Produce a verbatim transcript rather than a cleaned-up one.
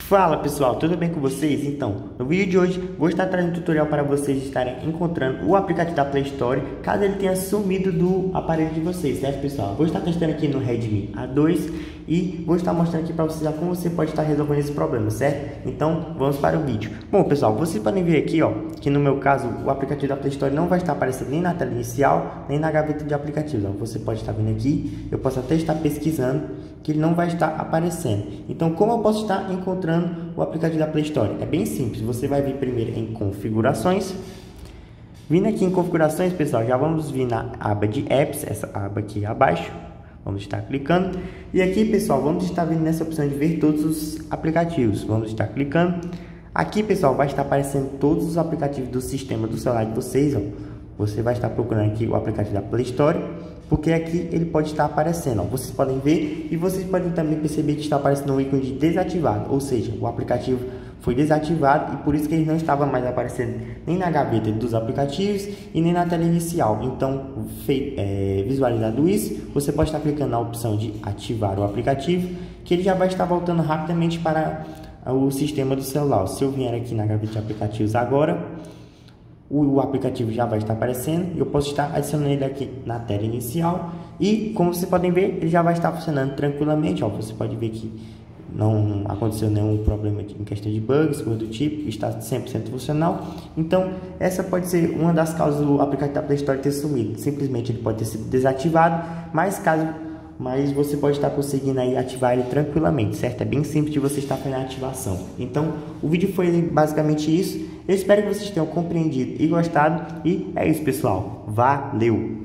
Fala pessoal, tudo bem com vocês? Então, no vídeo de hoje vou estar trazendo um tutorial para vocês estarem encontrando o aplicativo da Play Store caso ele tenha sumido do aparelho de vocês, certo pessoal? Vou estar testando aqui no Redmi A dois e vou estar mostrando aqui para vocês como você pode estar resolvendo esse problema, certo? Então, vamos para o vídeo. Bom pessoal, vocês podem ver aqui, ó, que no meu caso o aplicativo da Play Store não vai estar aparecendo nem na tela inicial, nem na gaveta de aplicativos. Então, você pode estar vendo aqui, eu posso até estar pesquisando que ele não vai estar aparecendo. Então, como eu posso estar encontrando o aplicativo da Play Store? É bem simples, você vai vir primeiro em configurações. Vindo aqui em configurações, pessoal, já vamos vir na aba de apps, essa aba aqui abaixo. Vamos estar clicando. E aqui, pessoal, vamos estar vindo nessa opção de ver todos os aplicativos. Vamos estar clicando. Aqui, pessoal, vai estar aparecendo todos os aplicativos do sistema do celular de vocês, ó. Você vai estar procurando aqui o aplicativo da Play Store, porque aqui ele pode estar aparecendo, ó. Vocês podem ver e vocês podem também perceber que está aparecendo um ícone de desativado, ou seja, o aplicativo foi desativado e por isso que ele não estava mais aparecendo nem na gaveta dos aplicativos e nem na tela inicial. Então, feito, é, visualizado isso, você pode estar clicando na opção de ativar o aplicativo, que ele já vai estar voltando rapidamente para o sistema do celular. Se eu vier aqui na gaveta de aplicativos agora, o aplicativo já vai estar aparecendo e eu posso estar adicionando ele aqui na tela inicial e, como vocês podem ver, ele já vai estar funcionando tranquilamente, ó. Você pode ver que não aconteceu nenhum problema em questão de bugs, coisa do tipo, está cem por cento funcional. Então, essa pode ser uma das causas do aplicativo da Play Store ter sumido. Simplesmente ele pode ter sido desativado, mas caso mas você pode estar conseguindo aí ativar ele tranquilamente, certo? É bem simples de você estar fazendo a ativação. Então, o vídeo foi basicamente isso. Eu espero que vocês tenham compreendido e gostado. E é isso, pessoal. Valeu!